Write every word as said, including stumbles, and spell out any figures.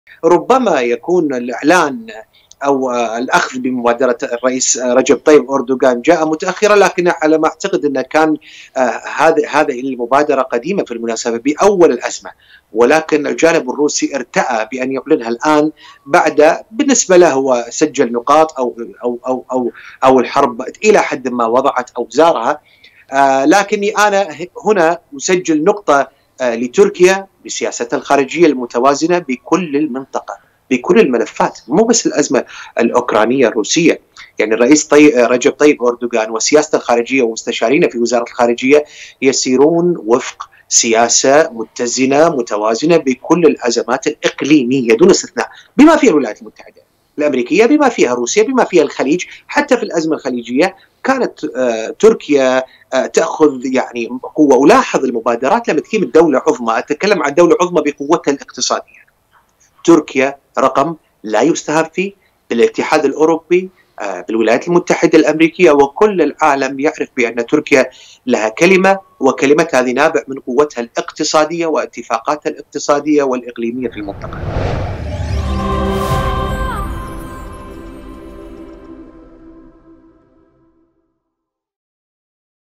ربما يكون الإعلان أو الأخذ بمبادرة الرئيس رجب طيب أردوغان جاء متأخرًا، لكن على ما أعتقد أنه كان آآ هذه هذه المبادرة قديمة في المناسبة بأول الأزمة، ولكن الجانب الروسي ارتأى بأن يعلنها الآن بعد بالنسبة له هو سجّل نقاط أو أو أو أو أو الحرب إلى حدٍ ما وضعت أوزارها. آآ لكني أنا ه هنا أسجّل نقطة آآ لتركيا بسياستها الخارجية المتوازنة بكل المنطقة، بكل الملفات، مو بس الأزمة الأوكرانية الروسية. يعني الرئيس طي رجب طيب أردوغان وسياسته الخارجية ومستشارينه في وزارة الخارجية يسيرون وفق سياسة متزنة متوازنة بكل الأزمات الإقليمية دون استثناء، بما فيها الولايات المتحدة الأمريكية، بما فيها روسيا، بما فيها الخليج. حتى في الأزمة الخليجية كانت آآ تركيا آآ تأخذ يعني قوة. ولاحظ المبادرات لما تكون الدولة عظمى، أتكلم عن دولة عظمى بقوتها الاقتصادية. تركيا رقم لا يستهان فيه، بالاتحاد الأوروبي، آآ بالولايات المتحدة الأمريكية، وكل العالم يعرف بأن تركيا لها كلمة، وكلمتها هذه نابع من قوتها الاقتصادية واتفاقاتها الاقتصادية والإقليمية في المنطقة.